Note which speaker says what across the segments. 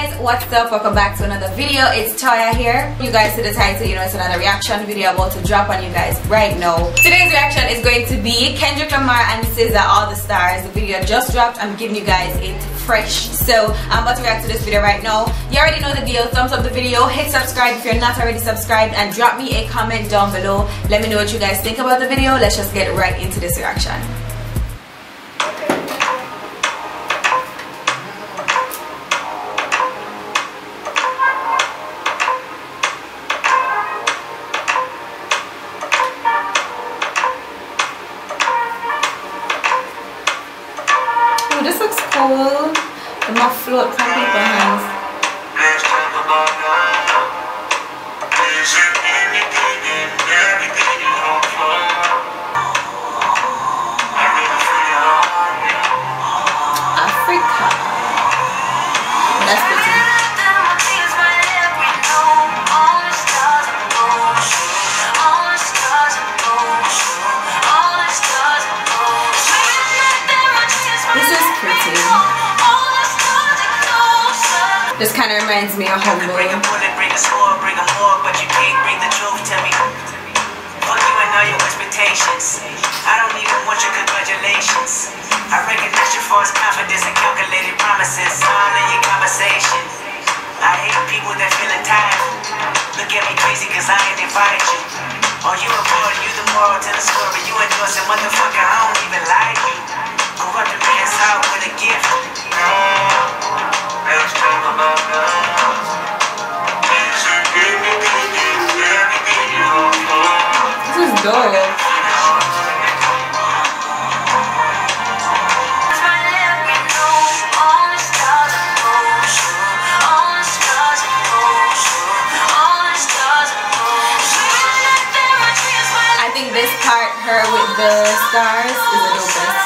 Speaker 1: guys, what's up? Welcome back to another video. It's Toya here. You guys see the title, you know it's another reaction video about to drop on you guys right now. Today's reaction is going to be Kendrick Lamar and SZA, All the Stars. The video just dropped. I'm giving you guys it fresh, so I'm about to react to this video right now. You already know the deal. Thumbs up the video, hit subscribe if you're not already subscribed, and drop me a comment down below. Let me know what you guys think about the video. Let's just get right into this reaction. This looks cool. It might float from people's hands. Africa. That's pretty. This kind of reminds me of Humble.
Speaker 2: Bring a bullet, bring a sword, bring a more, but you can't bring the truth to me. Fuck you and all your expectations. I don't even want your congratulations. I recognize your false confidence and calculated promises all in your conversation. I hate people that feel entitled. Look at me crazy cause I ain't invite you. Oh, you a boy, you the moral to the story. You endorsing motherfucker, I don't even like you. Corrupt a man's heart with a gift.
Speaker 1: This is dope. I think this part, her with the stars, is the dopest.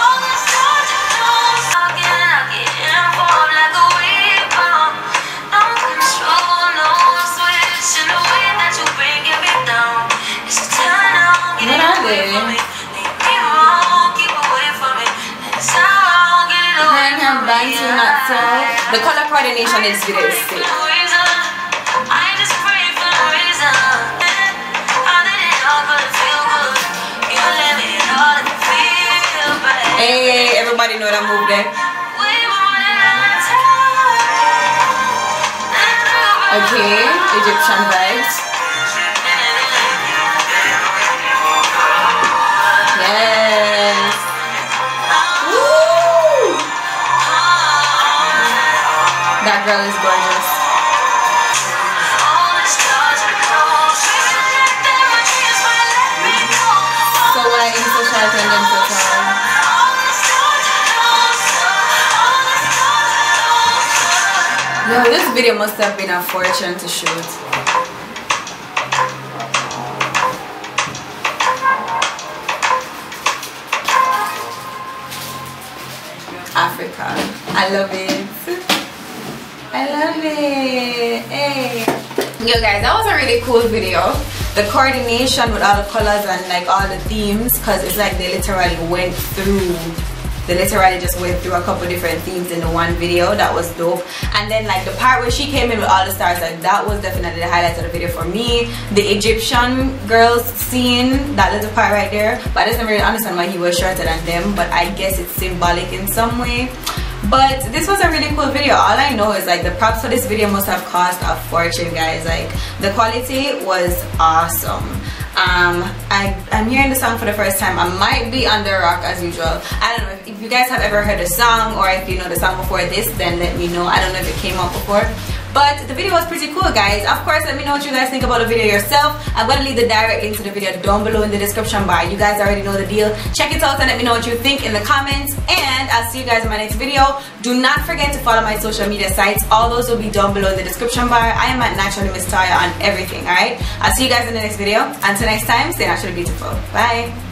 Speaker 1: The color coordination in this video is sick. Hey, everybody know that move there. Okay, Egyptian vibes. Yes. Woo! That girl is gorgeous. So when I in so short and then so tall. Yo, this video must have been a fortune to shoot. Africa. I love it. I love it. Hey. Yo guys, that was a really cool video. The coordination with all the colors and like all the themes, because it's like they literally just went through a couple different themes in the one video. That was dope. And then like the part where she came in with all the stars, like that was definitely the highlight of the video for me. The Egyptian girls scene, that little part right there, but I just never really understand why he was shorter than them, but I guess it's symbolic in some way. But this was a really cool video. All I know is like the props for this video must have cost a fortune, guys. Like the quality was awesome. I'm hearing the song for the first time. I might be under a rock as usual. I don't know if you guys have ever heard the song, or if you know the song before this, then let me know. I don't know if it came out before, but the video was pretty cool, guys. Of course, let me know what you guys think about the video yourself. I'm gonna leave the direct link to the video down below in the description bar. You guys already know the deal. Check it out and let me know what you think in the comments, and I'll see you guys in my next video. Do not forget to follow my social media sites. All those will be down below in the description bar. I am at Naturally Miss Toya on everything. Alright, I'll see you guys in the next video. Until next time, stay naturally beautiful. Bye.